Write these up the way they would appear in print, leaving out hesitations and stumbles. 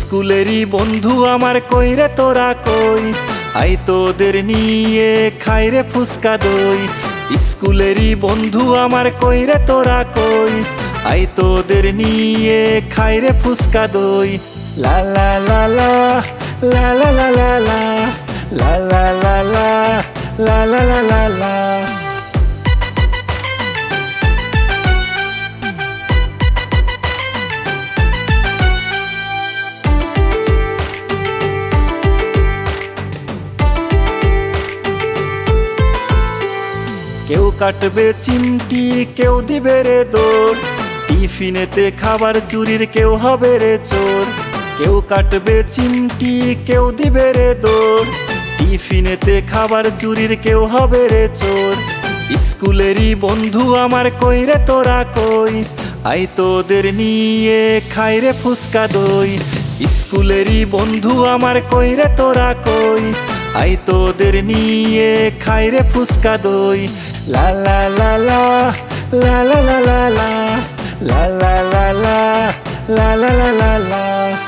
স্কুলেরই বন্ধু আমার কই রে তোরা কই, আই তোদের নিয়ে খাই রে ফুচকা দই। স্কুলেরই বন্ধু আমার কই রে তোরা কই, আই তোদের নিয়ে খাই রে ফুচকা দই। লা লা লা লা লা লা লা লা লা লা লা লা লা লা লা লা লা। কেউ কাটবে চিমটি, কেউ দিবে রে দৌড়, টিফিনেতে খাবার চুরির কেউ হবে রে চোর। কেউ কাটবে চিমটি, কেউ দিবে রে দৌড়, টিফিনেতে খাবার চুরির কেউ হবে রে চোর। স্কুলেরই বন্ধু আমার কই রে তোরা কই, আই তোদের নিয়ে খাই রে ফুচকা দই। স্কুলেরই বন্ধু আমার কই রে তোরা কই, আই তোদের নিয়ে খাই রে ফুচকা দই। লা লা লা লা লা লা লা লা লা লা লা লা লা লা লা লা লা।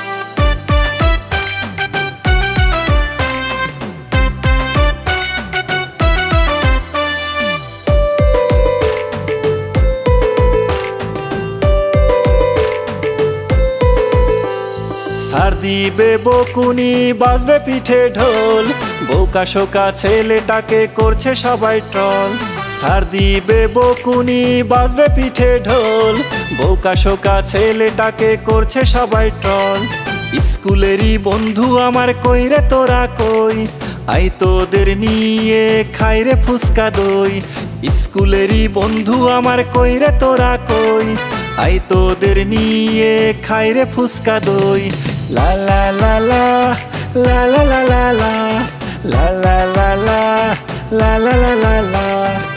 সার দিবে বকুনি, বাজবে পিঠে ঢোল, বোকা শোকা ছেলেটাকে করছে সবাই ট্রল। সার দিবে বকুনি, বাজবে পিঠে ঢোল, বোকা শোকা ছেলেটাকে করছে সবাই ট্রল। স্কুলেরই বন্ধু আমার কই রে তোরা কই, আই তোদের নিয়ে খাই রে ফুচকা দই। স্কুলেরই বন্ধু আমার কই রে তোরা কই, আই তোদের নিয়ে খাই রে ফুচকা দই। লা লা লা লা লা লা লা লা লা লা লা লা লা লা লা লা লা।